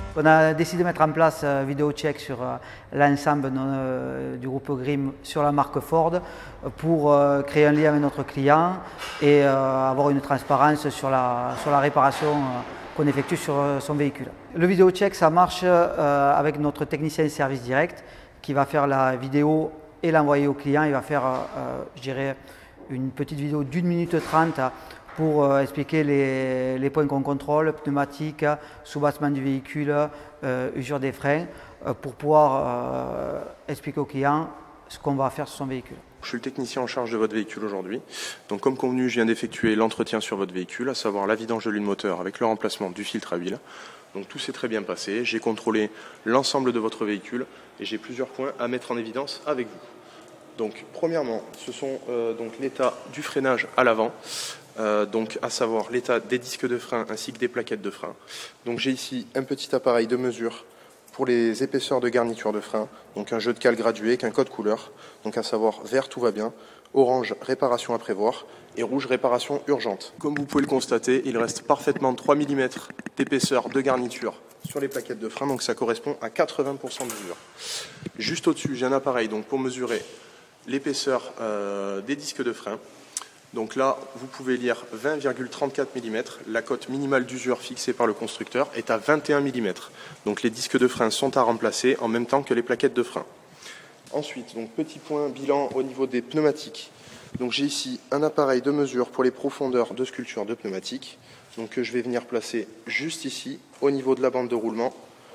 On a décidé de mettre en place VideoCheck sur l'ensemble du groupe Grimm sur la marque Ford pour créer un lien avec notre client et avoir une transparence sur la réparation qu'on effectue sur son véhicule. Le VideoCheck, ça marche avec notre technicien de service direct qui va faire la vidéo et l'envoyer au client. Il va faire, je dirais, une petite vidéo d'1 minute 30 pour expliquer les points qu'on contrôle, pneumatique, soubassement du véhicule, usure des freins, pour pouvoir expliquer au client ce qu'on va faire sur son véhicule. Je suis le technicien en charge de votre véhicule aujourd'hui. Donc comme convenu, je viens d'effectuer l'entretien sur votre véhicule, à savoir la vidange de l'huile moteur avec le remplacement du filtre à huile. Donc tout s'est très bien passé. J'ai contrôlé l'ensemble de votre véhicule et j'ai plusieurs points à mettre en évidence avec vous. Donc premièrement, ce sont donc l'état du freinage à l'avant. Donc à savoir l'état des disques de frein ainsi que des plaquettes de frein. Donc j'ai ici un petit appareil de mesure pour les épaisseurs de garniture de frein, donc un jeu de cale gradué avec un code couleur, donc à savoir vert tout va bien, orange réparation à prévoir et rouge réparation urgente. Comme vous pouvez le constater, il reste parfaitement 3 mm d'épaisseur de garniture sur les plaquettes de frein, donc ça correspond à 80% de mesure. Juste au-dessus, j'ai un appareil donc pour mesurer l'épaisseur des disques de frein. Donc là, vous pouvez lire 20,34 mm. La cote minimale d'usure fixée par le constructeur est à 21 mm. Donc les disques de frein sont à remplacer en même temps que les plaquettes de frein. Ensuite, donc petit point bilan au niveau des pneumatiques. Donc j'ai ici un appareil de mesure pour les profondeurs de sculpture de pneumatiques. Donc que je vais venir placer juste ici, au niveau de la bande de roulement.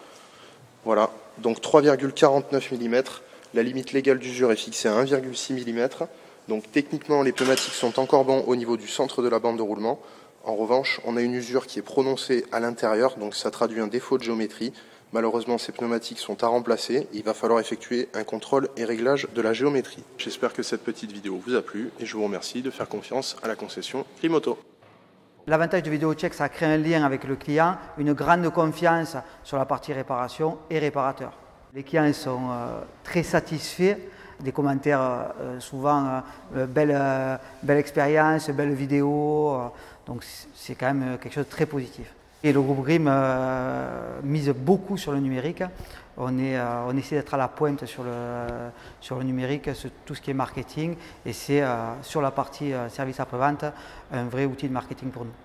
Voilà, donc 3,49 mm. La limite légale d'usure est fixée à 1,6 mm. Donc techniquement, les pneumatiques sont encore bons au niveau du centre de la bande de roulement. En revanche, on a une usure qui est prononcée à l'intérieur, donc ça traduit un défaut de géométrie. Malheureusement, ces pneumatiques sont à remplacer. Il va falloir effectuer un contrôle et réglage de la géométrie. J'espère que cette petite vidéo vous a plu et je vous remercie de faire confiance à la concession Grimm Auto. L'avantage de VideoCheck, ça crée un lien avec le client, une grande confiance sur la partie réparation et réparateur. Les clients sont très satisfaits. Des commentaires souvent belle expérience, belle vidéo, donc c'est quand même quelque chose de très positif. Et le groupe Grimm mise beaucoup sur le numérique. On essaie d'être à la pointe sur le numérique, sur tout ce qui est marketing, et c'est sur la partie service après-vente un vrai outil de marketing pour nous.